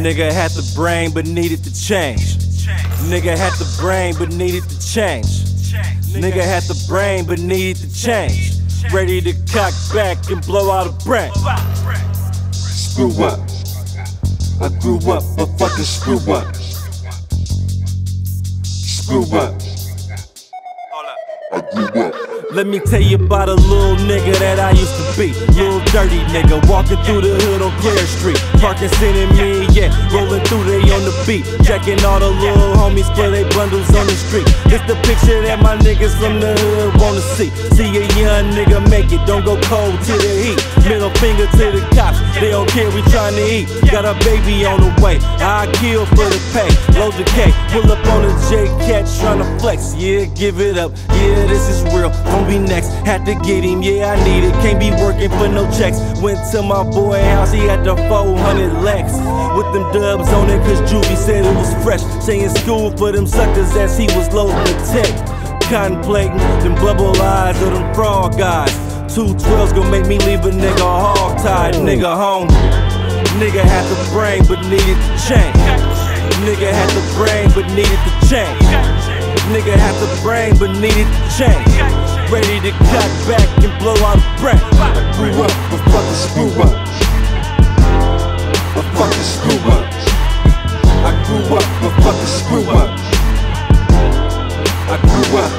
Nigga had the brain but needed to change. Nigga had the brain but needed to change. Nigga had the brain but needed to change. Ready to cock back and blow out a brain. Screw up. I grew up, but fucking screw up. Screw up. I grew up. Let me tell you about a little nigga that I used to be. Little dirty nigga, walking through the hood on Clare Street. Parkinson and me, yeah, rolling through they on the beat. Checking all the little homies for they bundles on the street. It's the picture that my niggas from the hood wanna see. See a young nigga make it, don't go cold to the heat. Middle finger to the cops, they don't care, we trying to eat. Got a baby on the way, I kill for the pay. Loads of cake, pull up on a J-Cat trying to flex. Yeah, give it up, yeah, this is real. Don't be next, had to get him, yeah, I need it. Can't be working for no checks. Went to my boy house, he had the 400 Lex with them dubs on it, cause Juvie said it was fresh. Saying school for them suckers as he was loading the tech. Contemplating them bubble eyes of them frog guys. 212's gon' make me leave a nigga hog-tied, nigga home. Nigga had the brain but needed to change. Nigga had the brain but needed to change. Nigga had the brain but needed to change. Ready to cut back and blow out a brain. I grew up, but fucking screw up. But fucking screw up. I grew up, but fucking screw up. I grew up.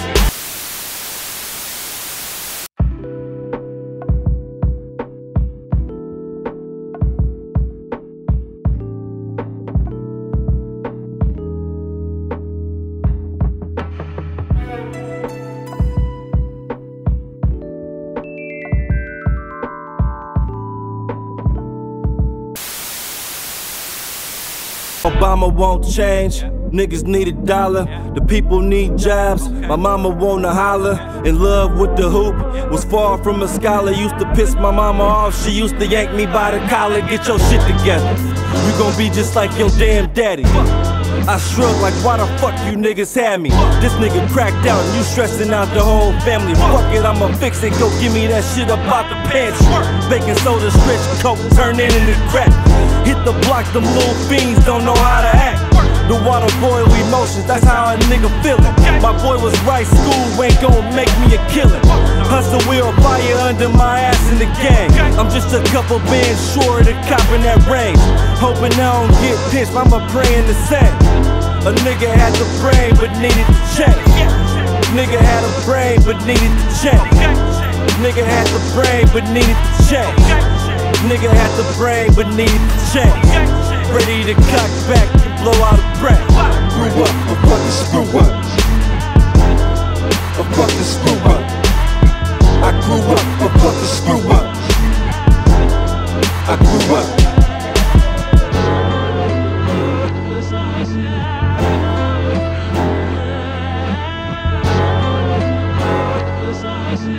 Obama won't change, niggas need a dollar, the people need jobs. My mama wanna holler, in love with the hoop, was far from a scholar. Used to piss my mama off, she used to yank me by the collar. Get your shit together, you gon' be just like your damn daddy. I shrug like, why the fuck you niggas had me? This nigga cracked out and you stressing out the whole family. Fuck it, I'ma fix it, go give me that shit up out the pantry. Baking soda, stretch coke, turn it into crack. Hit the block, them little fiends don't know how to act. The water boil emotions, that's how a nigga feelin'. My boy was right, school ain't gon' make me a killin'. Hustle wheel fire under my ass in the gang. I'm just a couple bands short of copping that range. Hoping I don't get pinched, I'ma prayin' the same. A nigga had the brain but needed to change. Nigga had a brain but needed to change. Nigga had the brain but needed to change. Nigga had the brain but needed to change. Ready to cock back and blow out a brain. Grew up, but fucking screw up. But fucking screw up. I grew up, but fucking screw up. I grew up.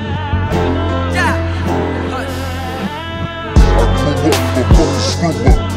I grew up, but fucking screw up.